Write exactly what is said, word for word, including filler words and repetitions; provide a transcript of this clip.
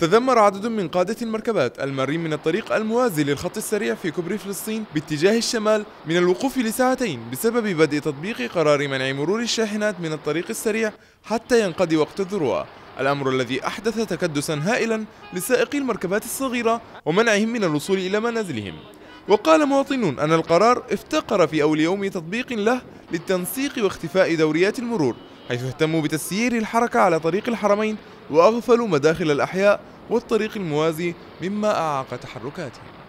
تذمر عدد من قادة المركبات المارين من الطريق الموازي للخط السريع في كوبري فلسطين باتجاه الشمال من الوقوف لساعتين بسبب بدء تطبيق قرار منع مرور الشاحنات من الطريق السريع حتى ينقضي وقت الذروة، الأمر الذي أحدث تكدسا هائلا لسائقي المركبات الصغيرة ومنعهم من الوصول إلى منازلهم. وقال مواطنون أن القرار افتقر في أول يوم تطبيق له للتنسيق واختفاء دوريات المرور، حيث اهتموا بتسيير الحركة على طريق الحرمين وأغفلوا مداخل الأحياء والطريق الموازي مما أعاق تحركاتهم.